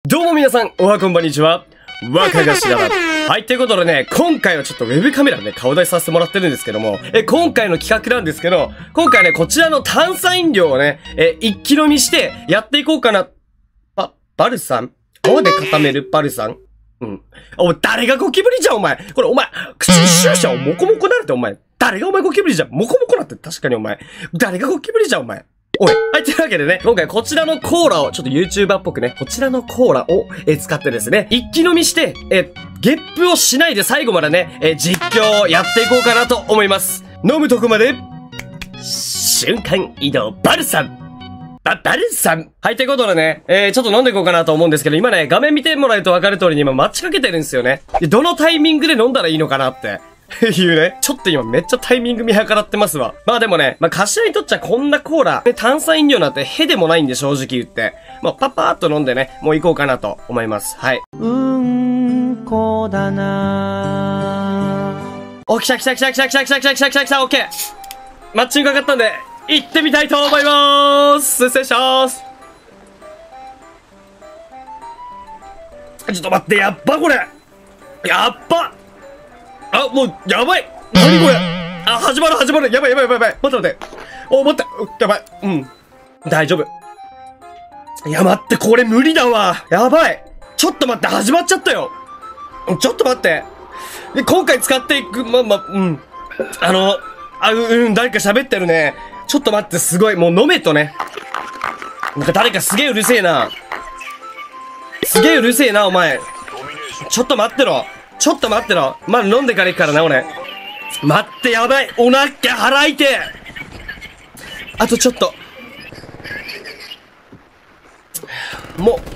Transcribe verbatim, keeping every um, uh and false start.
どうも皆さん、おはこんばんにちは。若頭だ。はい、ということでね、今回はちょっとウェブカメラで、ね、顔出しさせてもらってるんですけども、え、今回の企画なんですけど、今回ね、こちらの炭酸飲料をね、え、一気飲みしてやっていこうかな。あ、バルさん泡で固めるバルさんうん。お前、誰がゴキブリじゃん、お前。これ、お前、口にシューシャーモコモコなるって、お前。誰がお前ゴキブリじゃん。モコモコなって、確かにお前。誰がゴキブリじゃん、お前。おい。はい、というわけでね、今回こちらのコーラを、ちょっと YouTuber っぽくね、こちらのコーラを、え、使ってですね、一気飲みして、え、ゲップをしないで最後までね、え、実況をやっていこうかなと思います。飲むとこまで、瞬間移動、バルさんバ、バルさんはい、ということでね、えー、ちょっと飲んでいこうかなと思うんですけど、今ね、画面見てもらえると分かる通りに今待ちかけてるんですよね。で、どのタイミングで飲んだらいいのかなって。いうね。ちょっと今めっちゃタイミング見計らってますわ。まあでもね、まあ頭にとっちゃこんなコーラ、ね、炭酸飲料なんてへでもないんで正直言って。もうパパーっと飲んでね、もう行こうかなと思います。はい。 うんこだなお、来た来た来た来た来た来た来た来た来た来た、オッケー。マッチングかかったんで、行ってみたいと思いまーす。失礼します。ちょっと待って、やっばこれ。やっばあ、もう、やばい何これあ、始まる始まるやばいやばいやばいやばい待って待ってお、待ってやばいうん。大丈夫。いや、待って、これ無理だわやばいちょっと待って、始まっちゃったよちょっと待ってで、今回使っていく、ま、ま、うん。あの、あ、うん、うん、誰か喋ってるね。ちょっと待って、すごい、もう飲めとね。なんか誰かすげえうるせえな。すげえうるせえな、お前。ちょっと待ってろ。ちょっと待ってろ。まだ飲んでから行くからな、俺。待って、やばい。おなっけ腹痛い。あとちょっと。も